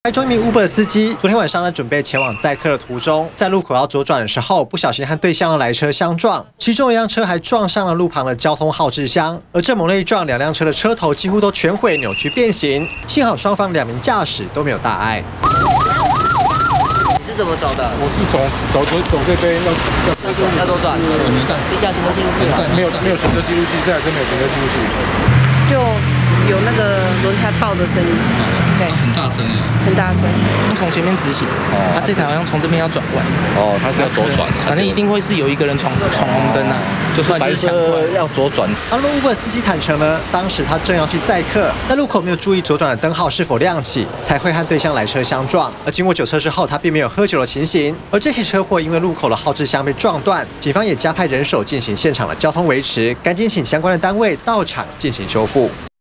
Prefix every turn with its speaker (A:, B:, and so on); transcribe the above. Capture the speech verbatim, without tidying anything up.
A: 台中一名 Uber 司机昨天晚上呢，准备前往载客的途中，在路口要左转的时候，不小心和对向的来车相撞，其中一辆车还撞上了路旁的交通号志箱，而这猛烈一撞，两辆车的车头几乎都全毁、扭曲变形。幸好双方两名驾驶都没有大碍。
B: 你是怎么走的？
C: 我是从走走走这边要要
B: 要左转，
C: 没带，
B: 地下行车记录器
C: 没有没有行车记录器，这台车没有行车记录器。
D: 就有那个轮胎爆的声音，对，
E: 很大声耶，
D: 很大声。
F: 从前面直行，
C: 哦，
F: 他这台好像从这边要转弯，
C: 哦，他是要左转，
F: 反正一定会是有一个人闯闯红灯啊，就突然
C: 白
F: 就是抢
C: 车要左转。
A: 而 Uber 司机坦承呢，当时他正要去载客，在路口没有注意左转的灯号是否亮起，才会和对向来车相撞。而经过酒测之后，他并没有喝酒的情形。而这起车祸因为路口的号志箱被撞断，警方也加派人手进行现场的交通维持，赶紧请相关的单位到场进行修复。